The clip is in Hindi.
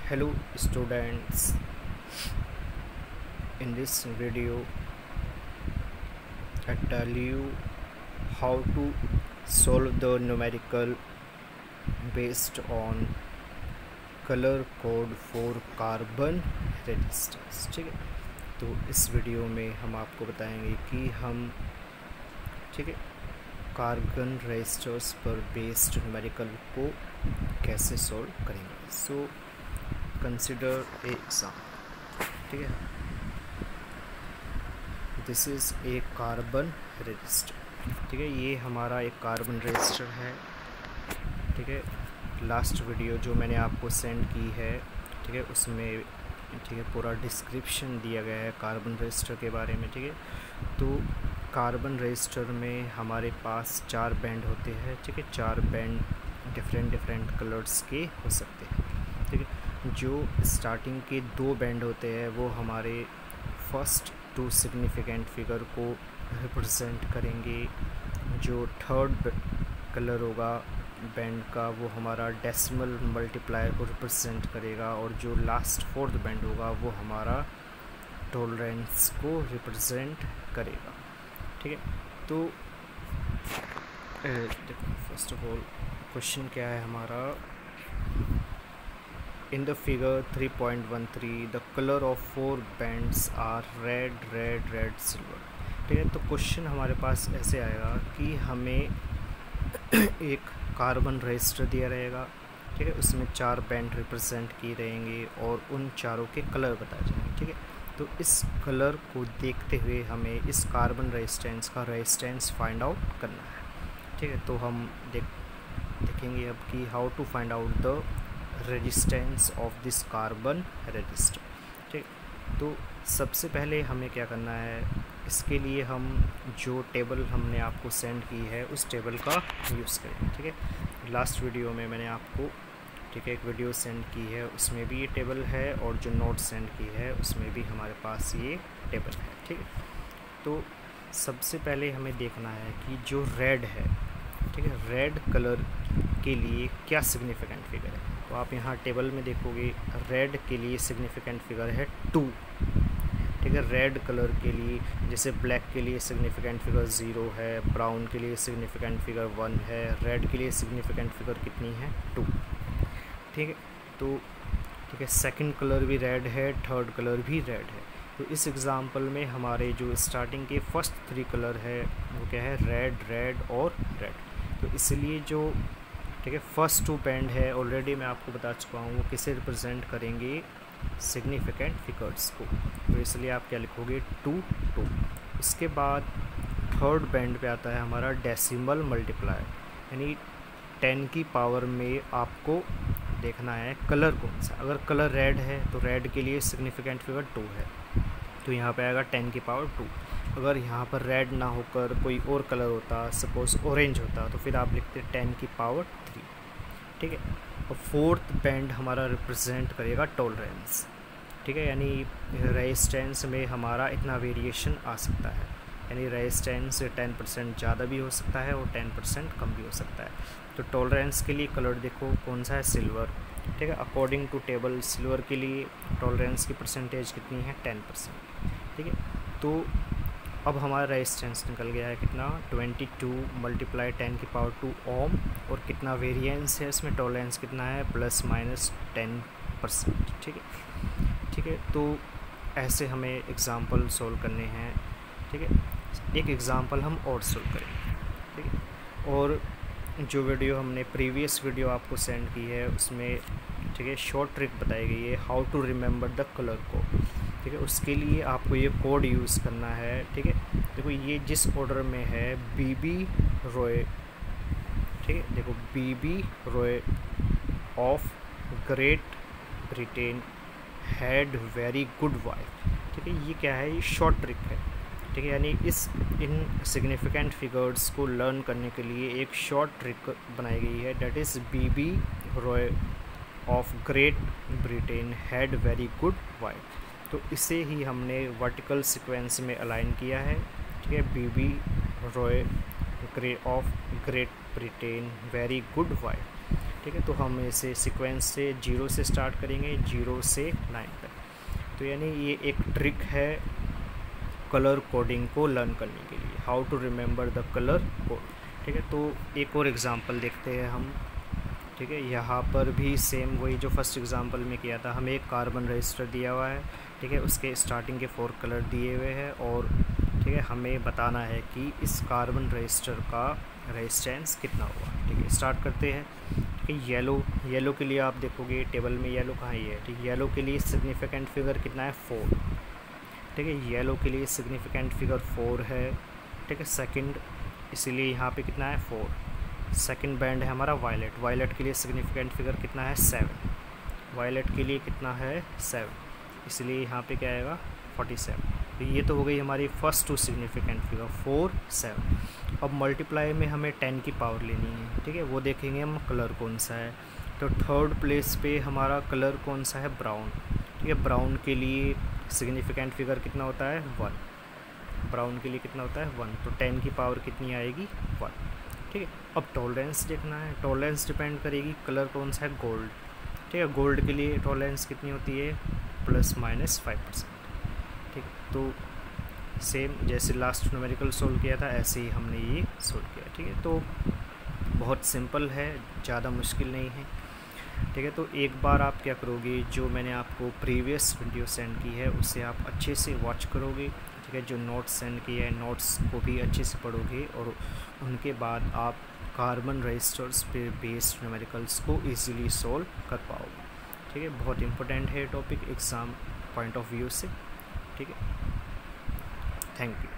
Hello students, in this video I tell you how to solve the numerical based on colour code for carbon resistance. ठीक है, तो इस वीडियो में हम आपको बताएंगे कि हम कार्बन रेजिस्टर्स पर बेस्ड न्यूमेरिकल को कैसे सॉल्व करेंगे। So consider a example. ठीक है, this is a carbon resistor. ठीक है, ये हमारा एक कार्बन रजिस्टर है। ठीक है, लास्ट वीडियो जो मैंने आपको सेंड की है, ठीक है, उसमें पूरा डिस्क्रिप्शन दिया गया है कार्बन रजिस्टर के बारे में। ठीक है, तो कार्बन रजिस्टर में हमारे पास 4 बैंड होते हैं। ठीक है, 4 बैंड डिफरेंट कलर्स के हो सकते हैं। ठीक है, जो स्टार्टिंग के 2 बैंड होते हैं वो हमारे फर्स्ट 2 सिग्निफिकेंट फिगर को रिप्रेजेंट करेंगे। जो थर्ड कलर होगा बैंड का वो हमारा डेसिमल मल्टीप्लायर को रिप्रेजेंट करेगा, और जो लास्ट 4th बैंड होगा वो हमारा टॉलरेंस को रिप्रेजेंट करेगा। ठीक है, तो देखो फर्स्ट ऑफ ऑल क्वेश्चन क्या है हमारा। In the figure 3.13 the color of 4 bands are red, silver। ठीक है, तो क्वेश्चन हमारे पास ऐसे आएगा कि हमें एक कार्बन रजिस्टर दिया रहेगा। ठीक है, उसमें 4 बैंड रिप्रेजेंट किए रहेंगे और उन चारों के कलर बताए जाएंगे। ठीक है, तो इस कलर को देखते हुए हमें इस कार्बन रेजिस्टेंस का रेजिस्टेंस फाइंड आउट करना है। ठीक है, तो हम देखेंगे अब कि how to find out the resistance of this carbon resistor. ठीक, तो सबसे पहले हमें क्या करना है, इसके लिए हम जो टेबल हमने आपको सेंड की है उस टेबल का यूज़ करें। ठीक है, लास्ट वीडियो में मैंने आपको एक वीडियो सेंड की है, उसमें भी ये टेबल है, और जो नोट सेंड की है उसमें भी हमारे पास ये टेबल है। ठीक है, तो सबसे पहले हमें देखना है कि जो रेड है, ठीक है, रेड कलर के लिए क्या सिग्निफिकेंट फिगर है। तो आप यहाँ टेबल में देखोगे रेड के लिए सिग्निफिकेंट फिगर है 2। ठीक है, रेड कलर के लिए, जैसे ब्लैक के लिए सिग्निफिकेंट फिगर 0 है, ब्राउन के लिए सिग्निफिकेंट फिगर 1 है, रेड के लिए सिग्निफिकेंट फिगर कितनी है 2। ठीक है, तो ठीक है, सेकंड कलर भी रेड है, थर्ड कलर भी रेड है। तो इस एग्ज़ाम्पल में हमारे जो स्टार्टिंग के फर्स्ट 3 कलर है वो क्या है, रेड और रेड। तो इसलिए जो फर्स्ट 2 बैंड है ऑलरेडी मैं आपको बता चुका हूँ वो किसे रिप्रेजेंट करेंगे, सिग्निफिकेंट फिगर्स को। तो इसलिए आप क्या लिखोगे 2 2। उसके बाद थर्ड बैंड पे आता है हमारा डेसिमल मल्टीप्लायर, यानी 10 की पावर में आपको देखना है कलर कौन सा। अगर कलर रेड है तो रेड के लिए सिग्निफिकेंट फिगर 2 है, तो यहाँ पे आएगा 10 की पावर 2। अगर यहाँ पर रेड ना होकर कोई और कलर होता, सपोज ऑरेंज होता, तो फिर आप लिखते 10 की पावर 3। ठीक है, और 4th बैंड हमारा रिप्रेजेंट करेगा टॉलरेंस। ठीक है, यानी रेजिस्टेंस में हमारा इतना वेरिएशन आ सकता है, यानी रेजिस्टेंस 10% ज़्यादा भी हो सकता है और 10% कम भी हो सकता है। तो टॉलरेंस के लिए कलर देखो कौन सा है, सिल्वर। ठीक है, अकॉर्डिंग टू टेबल सिल्वर के लिए टॉलरेंस की परसेंटेज कितनी है, 10%। ठीक है, तो अब हमारा रेजिस्टेंस निकल गया है कितना, 22 × 10 की पावर 2 ओम, और कितना वेरिएंस है इसमें, टॉलरेंस कितना है ±10%। ठीक है, तो ऐसे हमें एग्ज़ाम्पल सोल्व करने हैं। ठीक है, एक एग्ज़ाम्पल हम और सोल्व करेंगे। ठीक है, और जो वीडियो हमने प्रीवियस वीडियो आपको सेंड की है उसमें शॉर्ट ट्रिक बताई गई है, how to remember the colour code. ठीक है, उसके लिए आपको ये कोड यूज़ करना है। ठीक है, देखो ये जिस ऑर्डर में है, बीबी रॉय। ठीक है, देखो BB Roy of Great Britain had very good wife. ठीक है, ये क्या है, ये शॉर्ट ट्रिक है। ठीक है, यानी इन सिग्निफिकेंट फिगर्स को लर्न करने के लिए एक शॉर्ट ट्रिक बनाई गई है, that is BB Roy of Great Britain had very good wife. तो इसे ही हमने वर्टिकल सीक्वेंस में अलाइन किया है। ठीक है, BB Roy of Great Britain very good wife. ठीक है। तो हम इसे सीक्वेंस से 0 से स्टार्ट करेंगे, 0 से 9 तक। तो यानी ये एक ट्रिक है कलर कोडिंग को लर्न करने के लिए, how to remember the colour code. ठीक है। तो एक और एग्जांपल देखते हैं हम। ठीक है, यहाँ पर भी सेम वही जो फर्स्ट एग्जांपल में किया था, हमें एक कार्बन रजिस्टर दिया हुआ है। ठीक है, उसके स्टार्टिंग के 4 कलर दिए हुए हैं और ठीक है हमें बताना है कि इस कार्बन रजिस्टर का रेजिस्टेंस कितना हुआ। ठीक है, स्टार्ट करते हैं। ठीक है, येलो के लिए आप देखोगे टेबल में येलो कहाँ ही है। ठीक है, येलो के लिए सिग्निफिकेंट फिगर कितना है, 4। ठीक है, येलो के लिए सिग्निफिकेंट फिगर 4 है। ठीक है, सेकंड, इसीलिए यहाँ पे कितना है, 4। सेकंड बैंड है हमारा वायलेट के लिए सिग्निफिकेंट फिगर कितना है, 7। वायलेट के लिए कितना है, 7, इसलिए यहाँ पे क्या आएगा, 47। तो ये तो हो गई हमारी फर्स्ट 2 सिग्निफिकेंट फिगर 4, 7। अब मल्टीप्लाई में हमें 10 की पावर लेनी है। ठीक है, वो देखेंगे हम कलर कौन सा है। तो थर्ड प्लेस पे हमारा कलर कौन सा है, ब्राउन। ठीक है, ब्राउन के लिए सिग्निफिकेंट फिगर कितना होता है, 1। ब्राउन के लिए कितना होता है, 1। तो 10 की पावर कितनी आएगी, 1। ठीक है, अब टॉलरेंस देखना है। टॉलरेंस डिपेंड करेगी कलर कौन सा है, गोल्ड। ठीक है, गोल्ड के लिए टॉलरेंस कितनी होती है, ±5%। ठीक, तो सेम जैसे लास्ट न्यूमेरिकल सोल्व किया था ऐसे ही हमने ये सोल्व किया। ठीक है, तो बहुत सिंपल है, ज़्यादा मुश्किल नहीं है। ठीक है, तो एक बार आप क्या करोगे, जो मैंने आपको प्रीवियस वीडियो सेंड की है उसे आप अच्छे से वॉच करोगे। ठीक है, जो नोट्स सेंड किए हैं नोट्स को भी अच्छे से पढ़ोगे और उनके बाद आप कार्बन रजिस्टर्स पे बेस्ड न्यूमेरिकल्स को इजीली सॉल्व कर पाओगे। ठीक है, बहुत इंपॉर्टेंट है topic exam point of view से। ठीक है, थैंक यू।